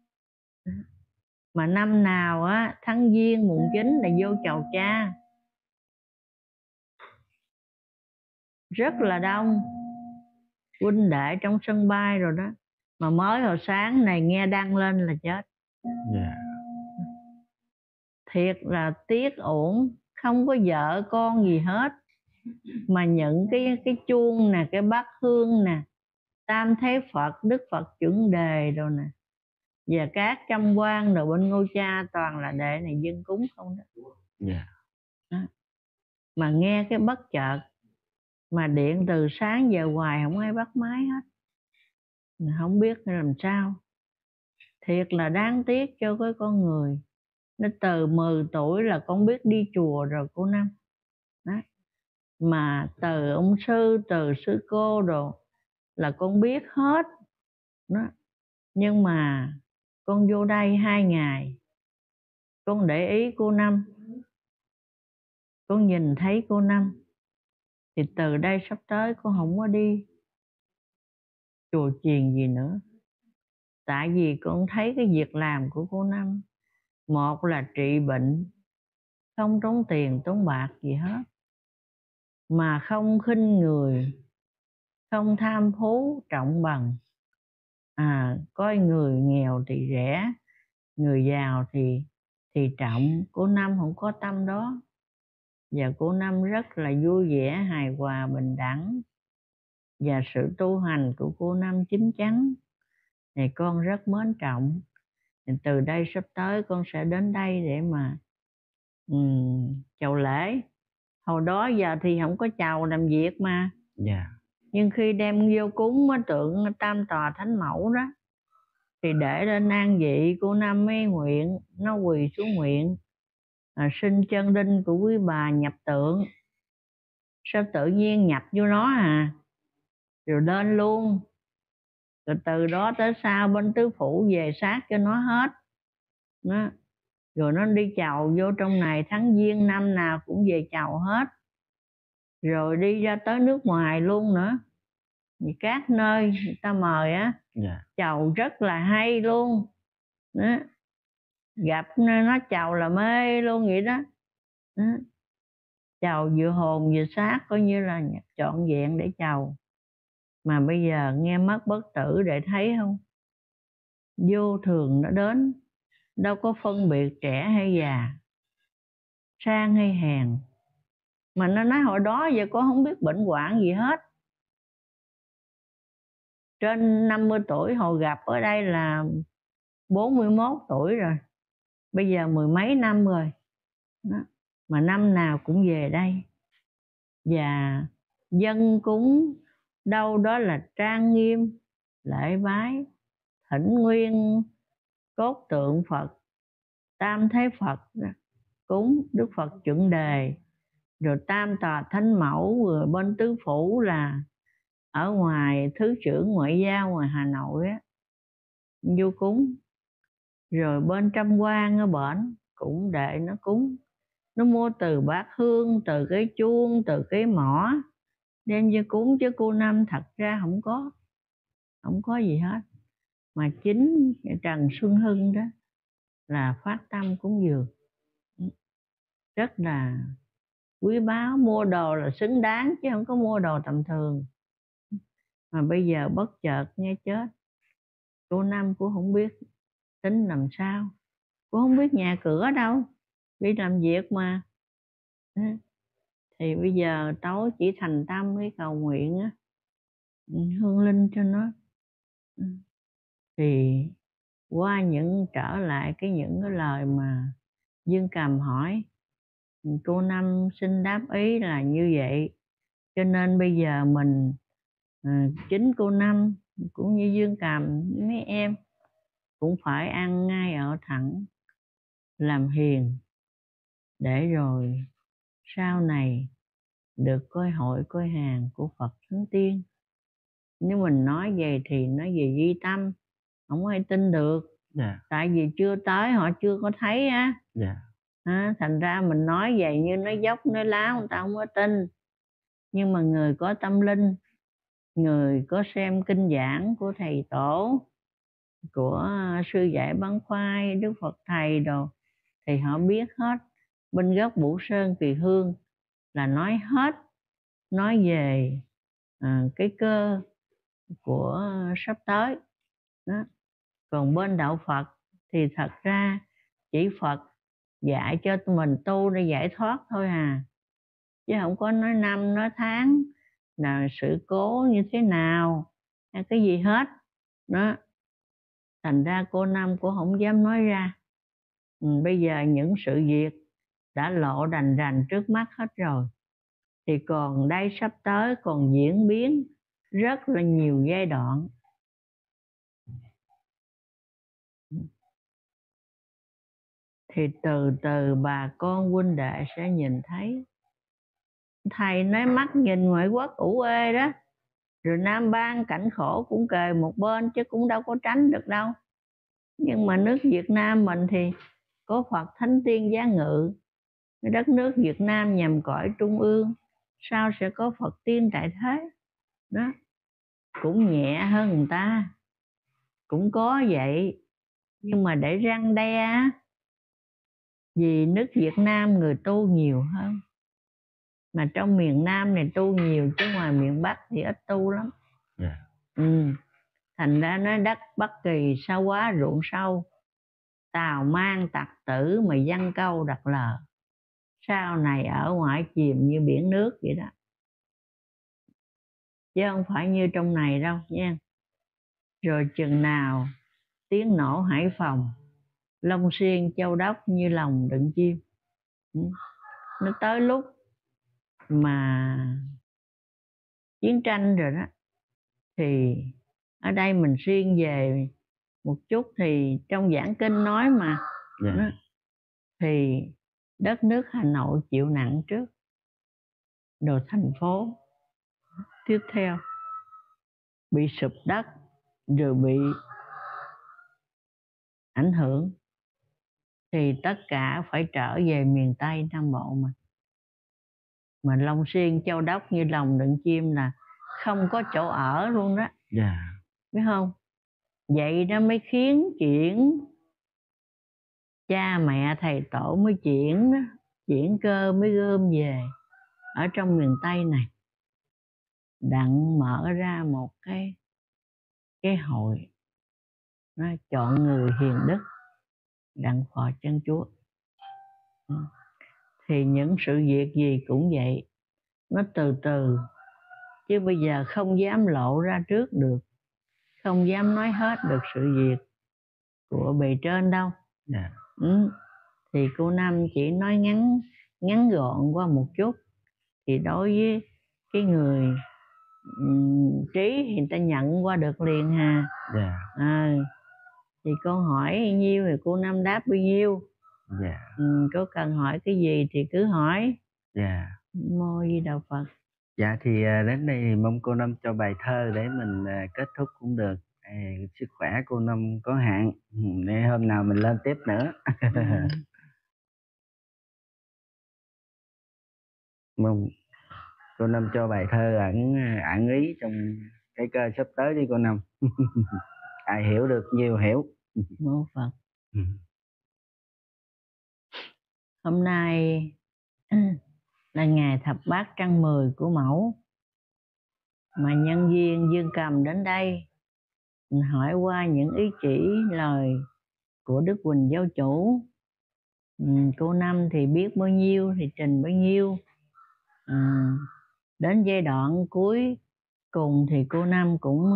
mà năm nào á tháng Giêng mùng 9 là vô chầu cha, rất là đông huynh đệ trong sân bay rồi đó. Mà mới hồi sáng này nghe đăng lên là chết. Yeah. Thiệt là tiếc uổng, không có vợ con gì hết, mà những cái chuông nè, cái bát hương nè, tam thế Phật, Đức Phật chuẩn đề rồi nè, và các trăm quan rồi bên ngôi cha toàn là đệ này dân cúng không đó. Yeah. Đó. Mà nghe cái bất chợt, mà điện từ sáng giờ hoài không ai bắt máy hết, không biết làm sao. Thiệt là đáng tiếc cho cái con người. Nó từ 10 tuổi là con biết đi chùa rồi cô Năm. Đó. Mà từ ông sư, từ sư cô rồi là con biết hết. Đó. Nhưng mà con vô đây 2 ngày, con để ý cô Năm, con nhìn thấy cô Năm, thì từ đây sắp tới con không có đi chùa chiền gì nữa. Tại vì con thấy cái việc làm của cô Năm, một là trị bệnh, không tốn tiền tốn bạc gì hết, mà không khinh người, không tham phú trọng bằng. Coi người nghèo thì rẻ, người giàu thì trọng. Cô Năm không có tâm đó. Và cô Năm rất là vui vẻ, hài hòa, bình đẳng. Và sự tu hành của cô Năm chín chắn thì con rất mến trọng. Thì từ đây sắp tới con sẽ đến đây để mà chầu lễ Hồi đó giờ thì không có chầu làm việc mà. Dạ. Nhưng khi đem vô cúng tượng Tam Tòa Thánh Mẫu đó, thì để lên an vị, cô Năm mới nguyện, nó quỳ xuống nguyện, xin chân linh của quý bà nhập tượng. Sao tự nhiên nhập vô nó à, rồi lên luôn. Rồi từ đó tới sau bên tứ phủ về sát cho nó hết đó. Rồi nó đi chầu vô trong này, tháng Giêng năm nào cũng về chầu hết. Rồi đi ra tới nước ngoài luôn nữa, các nơi người ta mời á. Dạ. Chầu rất là hay luôn đó. Gặp nó chầu là mê luôn vậy đó. Chầu vừa hồn vừa xác, coi như là trọn vẹn để chầu. Mà bây giờ nghe mất bất tử để thấy không, vô thường nó đến, đâu có phân biệt trẻ hay già, sang hay hèn. Mà nó nói hồi đó giờ con không biết bệnh hoạn gì hết. Trên 50 tuổi hồi gặp ở đây là 41 tuổi rồi. Bây giờ mười mấy năm rồi đó. Mà năm nào cũng về đây. Và dân cúng đâu đó là trang nghiêm, lễ bái, thỉnh nguyên cốt tượng Phật, tam thế Phật, cúng Đức Phật Chuẩn Đề, rồi Tam Tòa Thánh Mẫu, rồi bên tứ phủ là ở ngoài Thứ trưởng Ngoại giao ngoài Hà Nội á, vô cúng. Rồi bên Trăm Quan ở bển cũng để nó cúng. Nó mua từ bát hương, từ cái chuông, từ cái mõ đem vô cúng. Chứ cô Năm thật ra không có gì hết. Mà chính Trần Xuân Hưng đó là phát tâm cúng dường, rất là quý báu. Mua đồ là xứng đáng chứ không có mua đồ tầm thường. Mà bây giờ bất chợt nghe chết, cô Năm cũng không biết tính làm sao, cũng không biết nhà cửa đâu, đi làm việc mà. Thì bây giờ tối chỉ thành tâm cái cầu nguyện á, hương linh cho nó. Thì qua những trở lại những cái lời mà Dương Cầm hỏi, cô Năm xin đáp ý là như vậy. Cho nên bây giờ mình, chính cô Năm cũng như Dương Cầm mấy em cũng phải ăn ngay ở thẳng, làm hiền, để rồi sau này được coi hội coi hàng của Phật Thánh Tiên. Nếu mình nói về thì nói về duy tâm, không ai tin được. Dạ. Tại vì chưa tới, họ chưa có thấy á. Dạ. Thành ra mình nói vậy như nói dốc nói láo, người ta không có tin. Nhưng mà người có tâm linh, người có xem kinh giảng của thầy tổ, của sư dạy Bán Khoai, Đức Phật Thầy đồ, thì họ biết hết. Bên gốc Bửu Sơn Kỳ Hương là nói hết, nói về cái cơ của sắp tới đó. Còn bên đạo Phật thì thật ra chỉ Phật dạy cho mình tu để giải thoát thôi à, chứ không có nói năm nói tháng là sự cố như thế nào hay cái gì hết đó. Thành ra cô Năm cũng không dám nói ra. Bây giờ những sự việc đã lộ rành rành trước mắt hết rồi, thì còn đây sắp tới còn diễn biến rất là nhiều giai đoạn. Thì từ từ bà con huynh đệ sẽ nhìn thấy. Thầy nói mắt nhìn ngoại quốc ủ ê đó, rồi Nam Ban cảnh khổ cũng kề một bên chứ cũng đâu có tránh được đâu. Nhưng mà nước Việt Nam mình thì có Phật Thánh Tiên giá ngự, cái đất nước Việt Nam nhằm cõi trung ương, sao sẽ có Phật Tiên tại thế đó. Cũng nhẹ hơn người ta, cũng có vậy, nhưng mà để răn đe, vì nước Việt Nam người tu nhiều hơn. Mà trong miền Nam này tu nhiều, chứ ngoài miền Bắc thì ít tu lắm. Yeah. Thành ra nói đất Bắc Kỳ sao quá ruộng sâu, tào mang tặc tử mà văn câu đặt lờ, sau này ở ngoại chìm như biển nước vậy đó, chứ không phải như trong này đâu nha. Rồi chừng nào tiếng nổ Hải Phòng, Long Xuyên, Châu Đốc như lòng đựng chim, nó tới lúc mà chiến tranh rồi đó, thì ở đây mình xuyên về một chút, thì trong giảng kinh nói mà đó, thì đất nước Hà Nội chịu nặng trước, rồi thành phố tiếp theo bị sụp đất, rồi bị ảnh hưởng, thì tất cả phải trở về miền Tây Nam Bộ mà Long Xuyên Châu Đốc như lòng đựng chim là không có chỗ ở luôn đó. Biết không? Vậy đó mới khiến chuyển cha mẹ thầy tổ mới chuyển cơ mới gom về ở trong miền Tây này, đặng mở ra một cái hội, nó chọn người hiền đức đặng phò chân Chúa. Thì những sự việc gì cũng vậy, nó từ từ, chứ bây giờ không dám lộ ra trước được, không dám nói hết được sự việc của bề trên đâu. Thì cô Năm chỉ nói ngắn gọn qua một chút. Thì đối với cái người trí thì người ta nhận qua được liền hà. Thì con hỏi bao nhiêu thì cô Năm đáp bao nhiêu. Có cần hỏi cái gì thì cứ hỏi. Mô Di Đà Phật. Dạ thì đến đây thì mong cô Năm cho bài thơ để mình kết thúc cũng được. Sức khỏe cô Năm có hạn, nên hôm nào mình lên tiếp nữa. Mong cô Năm cho bài thơ ẩn ý trong cái cơ sắp tới đi cô Năm. Ai hiểu được nhiều hiểu. Mô Phật. Hôm nay là ngày thập bát trăng 10 của Mẫu, mà nhân viên Dương Cầm đến đây mình hỏi qua những ý chỉ lời của Đức Huỳnh Giáo Chủ. Cô Năm thì biết bao nhiêu thì trình bấy nhiêu. Đến giai đoạn cuối cùng thì cô Năm cũng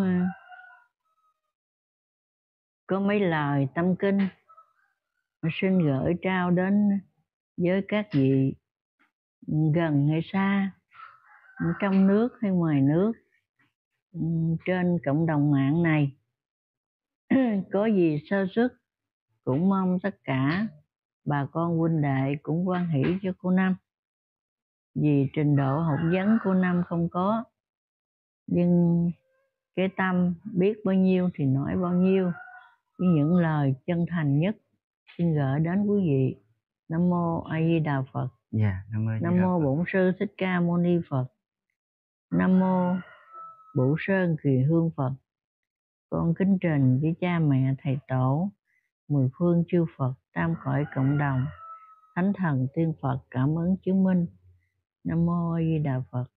có mấy lời tâm kinh xin gửi trao đến với các vị gần hay xa, trong nước hay ngoài nước, trên cộng đồng mạng này. Có gì sơ xuất cũng mong tất cả bà con huynh đệ cũng hoan hỷ cho cô Năm, vì trình độ học vấn cô Năm không có, nhưng cái tâm biết bao nhiêu thì nói bao nhiêu, với những lời chân thành nhất xin gửi đến quý vị. Nam mô A Di Đà Phật. Nam mô Bổn Sư Thích Ca Mâu Ni Phật. Nam mô Bửu Sơn Kỳ Hương Phật. Con kính trình với cha mẹ thầy tổ, mười phương chư Phật, tam cõi cộng đồng, thánh thần tiên Phật cảm ứng chứng minh. Nam mô A Di Đà Phật.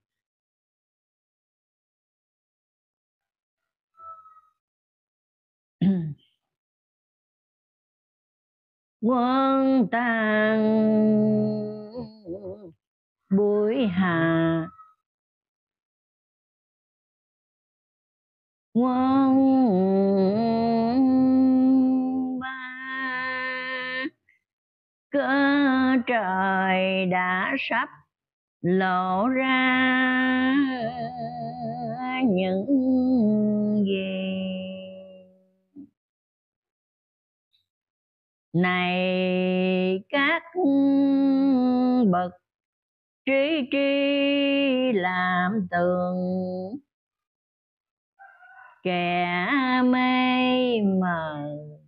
Quân tàn buổi hạ, quân ba, cơ trời đã sắp lộ ra những gì. Này các bậc trí trí làm tường, kẻ mê mờ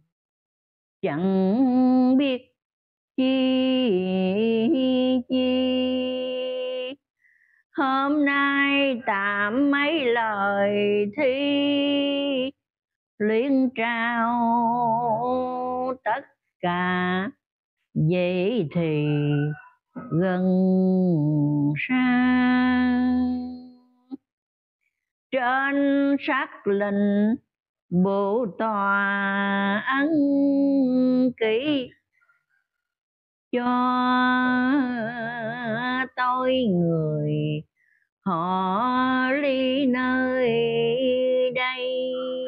chẳng biết chi. Hôm nay tạm mấy lời thi luyện trao tất cả, vậy thì gần xa. Trên sắc lệnh bộ tòa ấn kỹ cho tôi người họ ly nơi đây.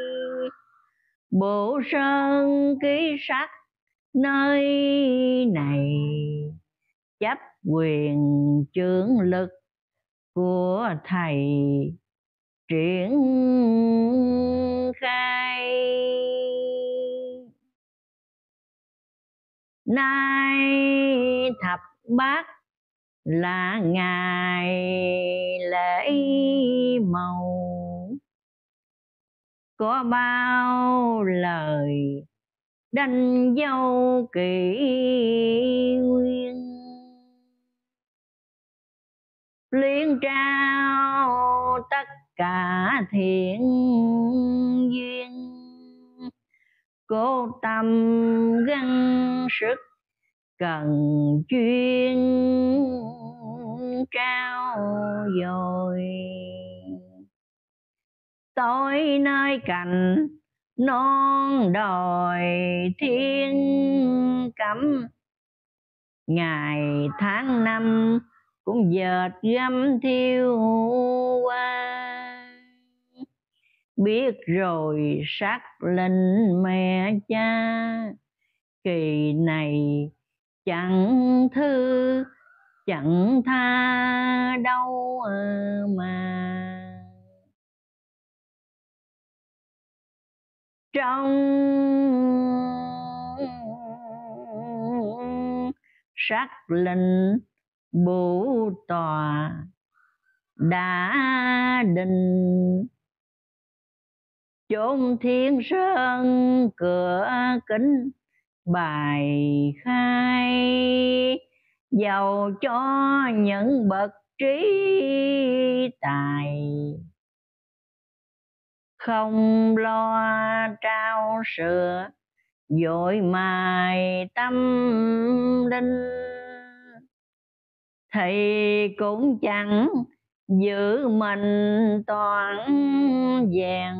Bộ sơn ký sắc nơi này, chấp quyền trưởng lực của thầy triển khai. Nay thập bát là ngày lễ màu, có bao lời đánh dấu kỷ nguyên, liên trao tất cả thiện duyên, cố tâm gắng sức cần chuyên trao dồi. Tối nơi cạnh non đồi thiên cấm, ngày tháng năm cũng dệt gấm thiêu qua. Biết rồi sắc lệnh mẹ cha, kỳ này chẳng thư chẳng tha đâu mà. Trong sắc lệnh bổ tòa đã định, chốn thiên sơn cửa kính bài khai, dầu cho những bậc trí tài, không lo trao sữa vội mài tâm linh, thầy cũng chẳng giữ mình toàn vẹn,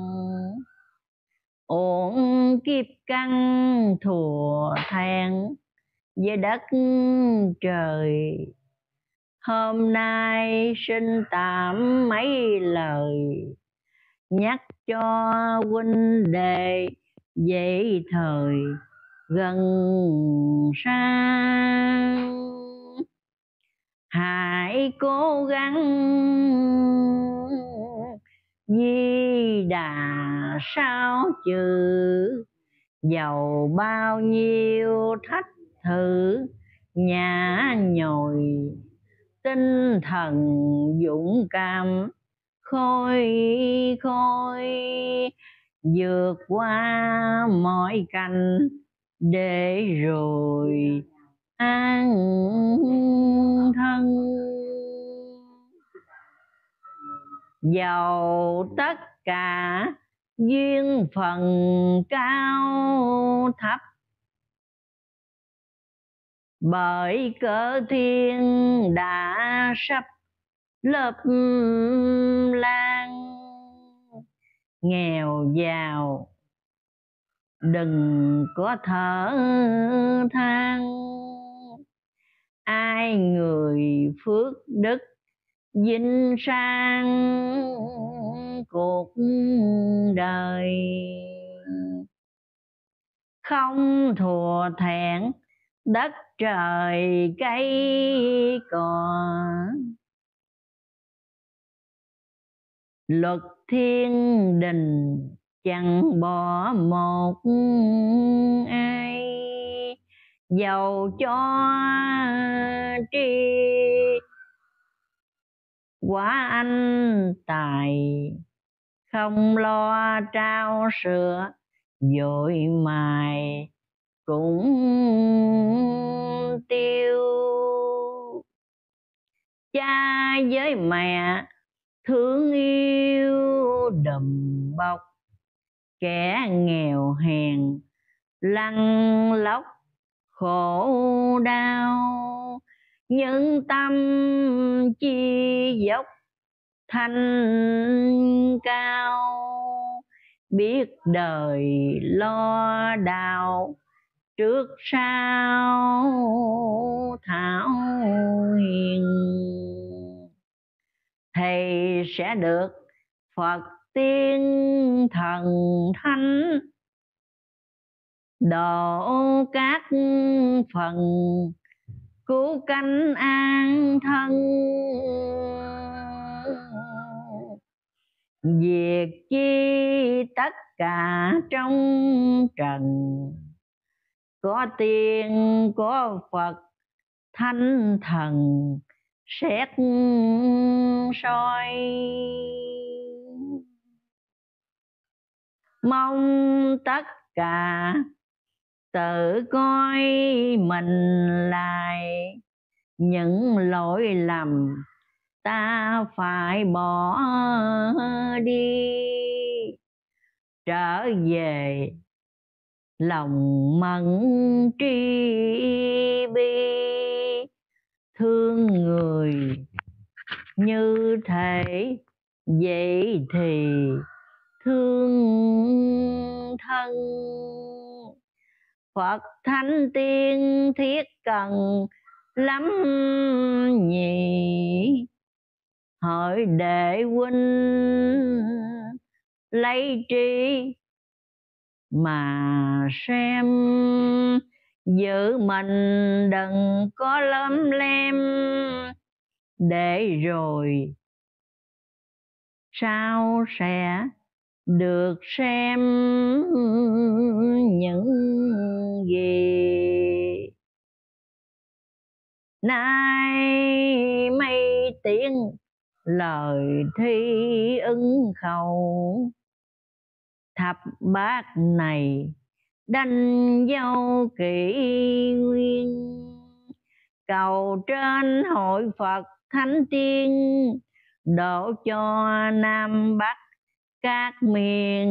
uổng kiếp căn thùa than với đất trời. Hôm nay xin tạm mấy lời, nhắc cho huynh đệ dễ thời gần xa. Hãy cố gắng Di Đà sao chữ, dầu bao nhiêu thách thử nhã nhồi, tinh thần dũng cảm khôi khôi, vượt qua mọi cảnh để rồi an thân. Dầu tất cả duyên phần cao thấp, bởi cỡ thiên đã sắp lấp lan, nghèo giàu đừng có thở than. Ai người phước đức vinh sang cuộc đời, không thua thẹn đất trời cây cỏ. Luật thiên đình chẳng bỏ một ai, dầu cho tri quả anh tài, không lo trao sữa vội mài cũng tiêu. Cha với mẹ thương yêu đùm bọc, kẻ nghèo hèn lăn lóc khổ đau, nhưng tâm chi dốc thanh cao. Biết đời lo đào trước sau thảo hiền, thầy sẽ được Phật tiên thần thánh độ các phần cứu cánh an thân. Việc chi tất cả trong trần, có tiên có Phật thánh thần xét soi. Mong tất cả tự coi mình lại, những lỗi lầm ta phải bỏ đi, trở về lòng mẫn tri bi, thương người như thể vậy thì thương thân. Phật thánh tiên thiết cần lắm nhỉ, hỡi đệ huynh lấy trí mà xem, giữ mình đừng có lấm lem, để rồi sao sẽ được xem những gì. Nay mây tiếng lời thi ứng khẩu, thập bát này đanh dâu kỷ nguyên, cầu trên hội Phật thánh tiên, độ cho Nam Bắc các miền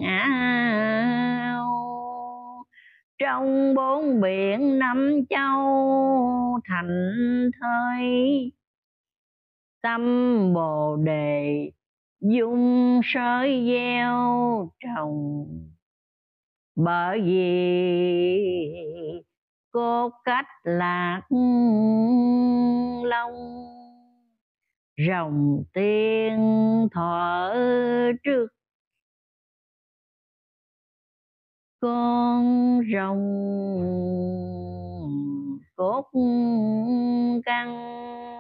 Áo. Trong bốn biển năm châu thành thơi, tâm Bồ Đề dung sới gieo trồng. Bởi vì cốt cách lạc long, rồng tiên thọ trước con rồng cốt căn.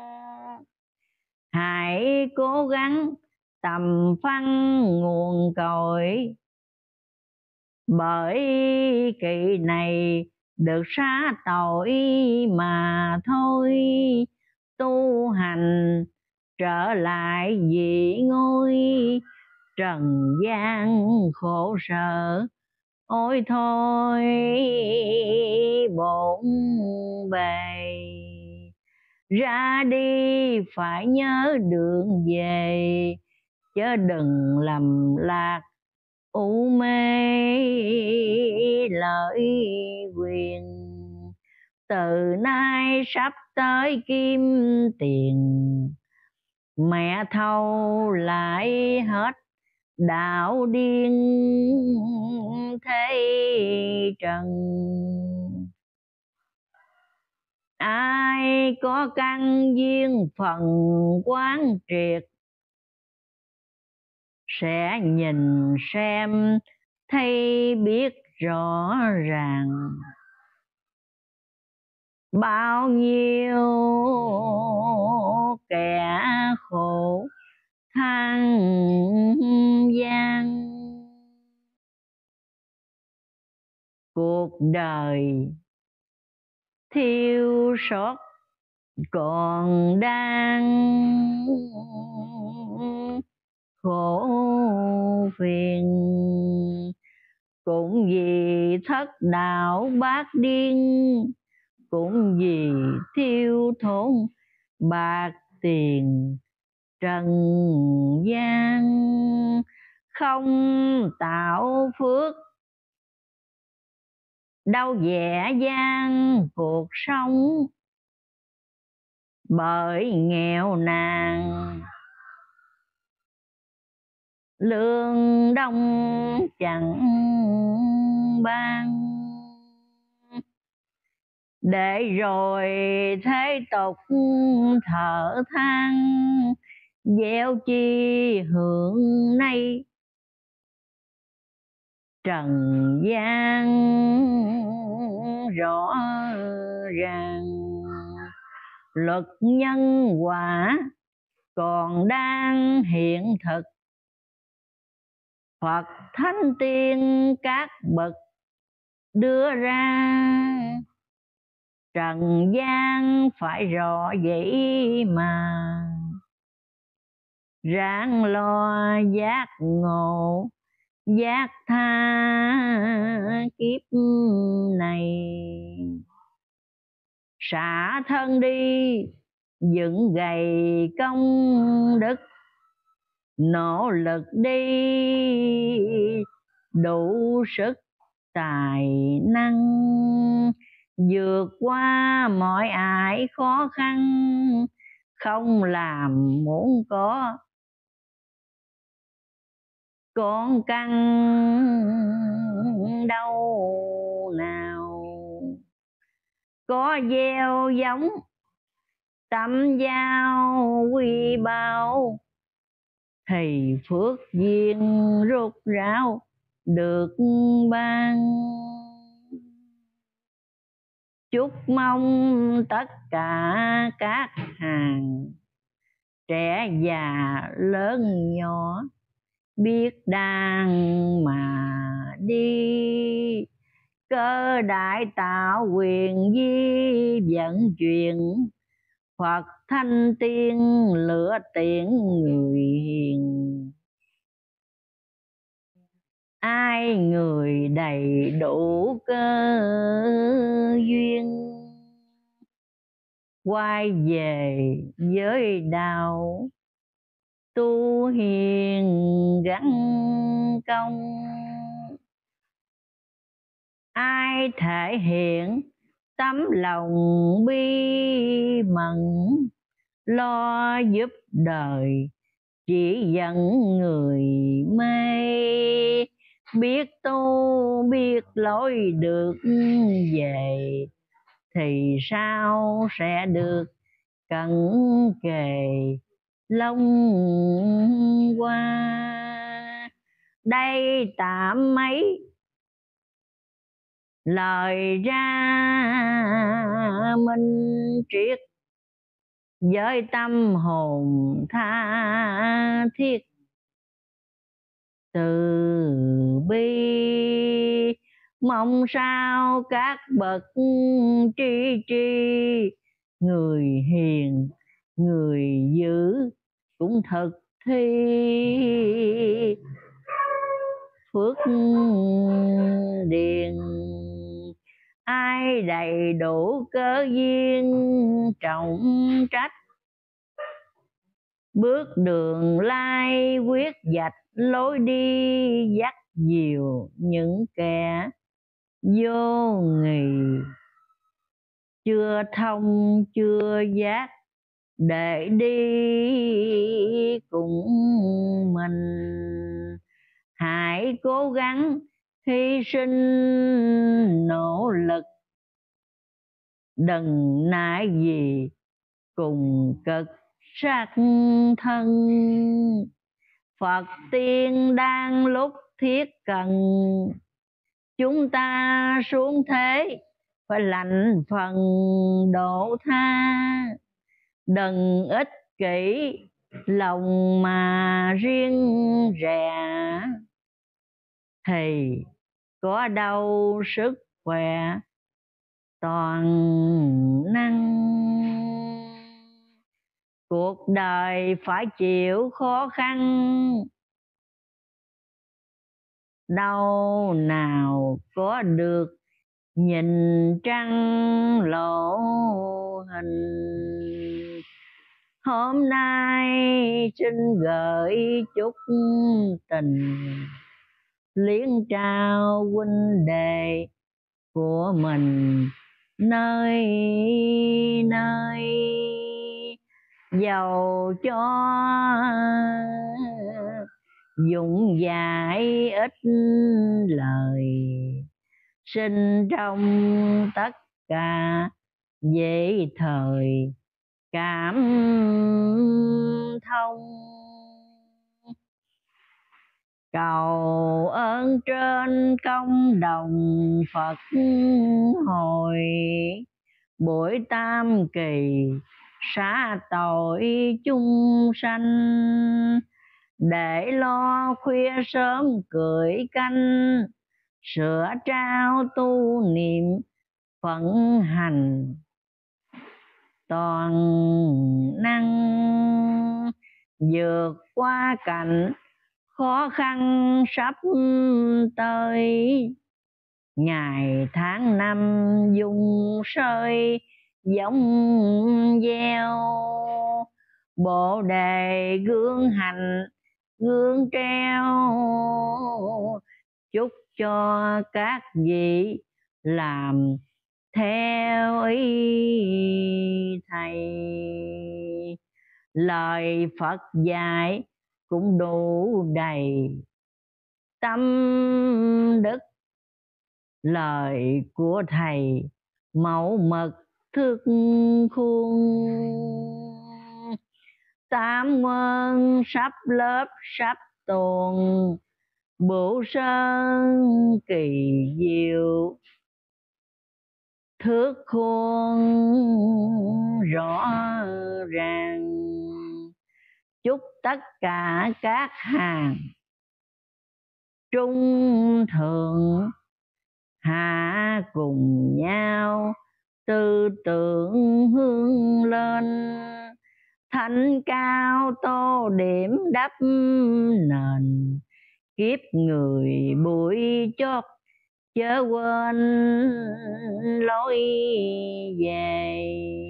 Hãy cố gắng tầm phân nguồn cội, bởi kỳ này được xá tội mà thôi. Tu hành trở lại vị ngôi, trần gian khổ sở ôi thôi bộn bề. Ra đi phải nhớ đường về, chớ đừng lầm lạc u mê lợi quyền. Từ nay sắp tới kim tiền, mẹ thâu lại hết đạo điên thế trần. Ai có căn duyên phần quán triệt, sẽ nhìn xem thấy biết rõ ràng. Bao nhiêu kẻ khổ than gian, cuộc đời thiếu sót còn đang khổ phiền. Cũng vì thất đạo bát điên, cũng vì thiếu thốn bạc tiền trần gian. Không tạo phước đâu dễ dàng cuộc sống, bởi nghèo nàn lương đông chẳng ban. Để rồi thế tục thở than, gieo chi hưởng nay trần gian rõ ràng. Luật nhân quả còn đang hiện thực, Phật thánh tiên các bậc đưa ra, trần gian phải rõ vậy mà. Ráng lo giác ngộ giác tha kiếp này, xả thân đi dựng gầy công đức, nỗ lực đi đủ sức tài năng, vượt qua mọi ải khó khăn, không làm muốn có con căn đâu nào. Có gieo giống tâm giao quy bao, thì phước duyên rốt ráo được ban. Chúc mong tất cả các hàng trẻ già lớn nhỏ biết đang mà đi, cơ đại tạo quyền di vận chuyển, Phật thanh tiên lựa tiễn người hiền. Ai người đầy đủ cơ duyên, quay về với đạo tu hiền gắn công. Ai thể hiện tấm lòng bi mẫn, lo giúp đời chỉ dẫn người mê, biết tu biết lối được về, thì sao sẽ được cận kề long qua. Đây tạm mấy lời ra minh triết, với tâm hồn tha thiết từ bi. Mong sao các bậc tri tri, người hiền người dữ cũng thực thi phước điền. Ai đầy đủ cơ duyên trọng trách, bước đường lai quyết dạch lối đi, dắt dìu những kẻ vô nghị, chưa thông chưa giác để đi cùng mình. Hãy cố gắng hy sinh nỗ lực, đừng nại gì cùng cực sát thân. Phật tiên đang lúc thiết cần, chúng ta xuống thế phải lành phần độ tha. Đừng ích kỷ lòng mà riêng rẽ, thì có đâu sức khỏe toàn năng. Cuộc đời phải chịu khó khăn, đâu nào có được nhìn trăng lộ hình. Hôm nay xin gửi chúc tình, liếng trao huynh đệ của mình nơi nơi. Dầu cho dụng dại ít lời, xin trong tất cả dễ thời cảm thông. Cầu ơn trên công đồng Phật hồi, buổi tam kỳ xá tội chung sanh. để lo khuya sớm cưỡi canh, sửa trao tu niệm phận hành toàn năng, vượt qua cảnh khó khăn sắp tới. Ngày tháng năm dung sơi giống gieo, bồ đề gương hành gương treo, chúc cho các vị làm theo ý thầy. Lời Phật dạy cũng đủ đầy tâm đức, lời của thầy mẫu mực thức khuôn. Tam quân sắp lớp sắp tuần, Bửu Sơn kỳ diệu, thước khuôn rõ ràng. Chúc tất cả các hàng trung thượng hạ cùng nhau tư tưởng hướng lên, thanh cao tô điểm đắp nền. Kiếp người bụi chót chớ quên lối về,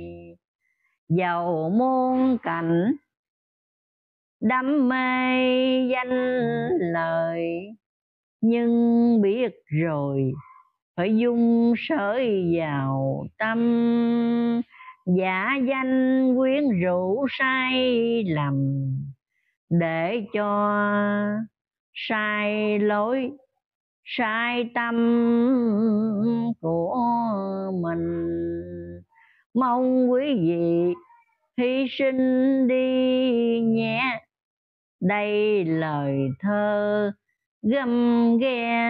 dầu muôn cảnh đắm mê danh lời, nhưng biết rồi phải dung sới vào tâm. Giả danh quyến rũ sai lầm, để cho sai lối sai tâm của mình. Mong quý vị hy sinh đi nhé, đây lời thơ găm ghe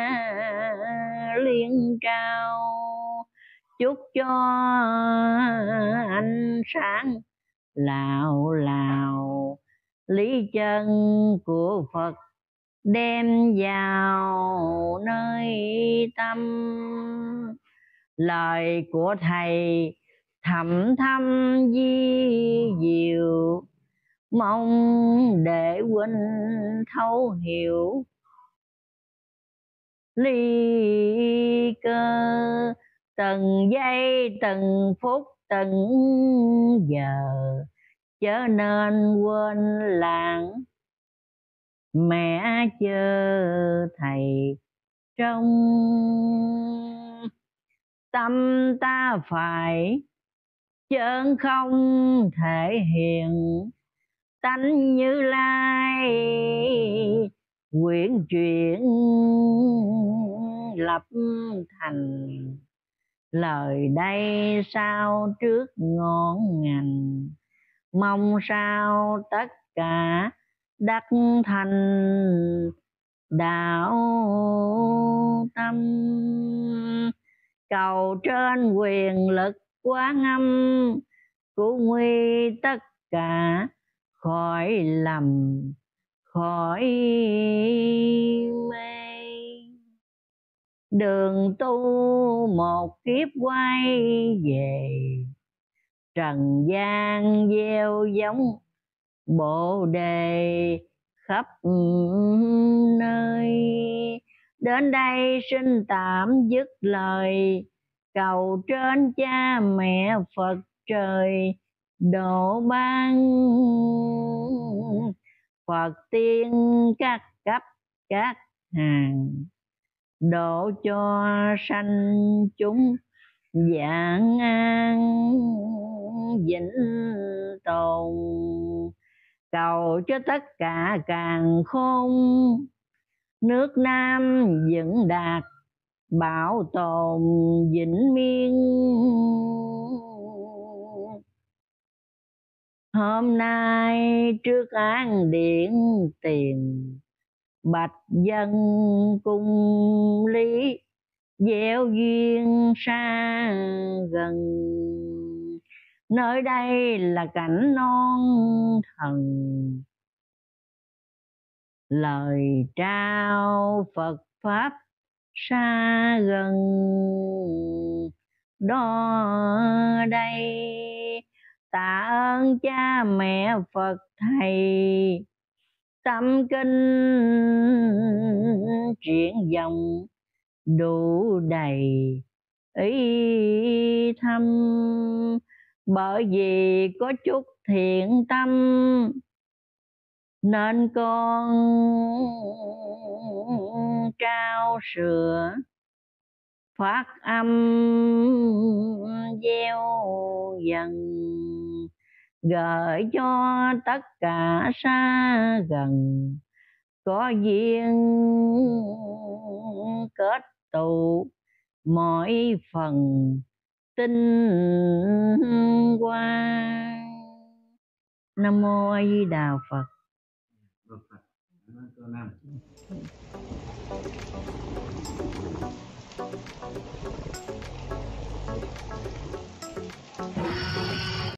liên trao. Chúc cho ánh sáng lào lào, lý chân của Phật đem vào nơi tâm. Lời của thầy thầm thâm vi diệu, mong để huynh thấu hiểu ly cơ. Từng giây từng phút từng giờ, chớ nên quên lãng mẹ chớ thầy trong tâm. Ta phải chơn không thể hiện tánh Như Lai, quyển chuyển lập thành. Lời đây sao trước ngọn ngành, mong sao tất cả đắc thành đạo tâm. Cầu trên quyền lực Quán Âm, cứu nguy tất cả khỏi lầm khỏi mê. Đường tu một kiếp quay về, trần gian gieo giống bồ đề khắp nơi. Đến đây xin tạm dứt lời, cầu trên cha mẹ Phật trời độ ban. Phật tiên các cấp các hàng, độ cho sanh chúng vạn an vĩnh tồn. Cầu cho tất cả càn khôn, nước Nam vững đạt bảo tồn vĩnh miên. Hôm nay trước án điện tiền, bạch dân cung lý, gieo duyên xa gần. Nơi đây là cảnh non thần, lời trao Phật pháp xa gần đó đây. Tạ ơn cha mẹ Phật thầy, tâm kinh chuyển dòng đủ đầy ý thâm. Bởi vì có chút thiện tâm nên con trao sữa phát âm gieo dần, gửi cho tất cả xa gần có duyên kết tụ mỗi phần tinh hoa. Nam mô A Di Đà Phật. Cô Năm.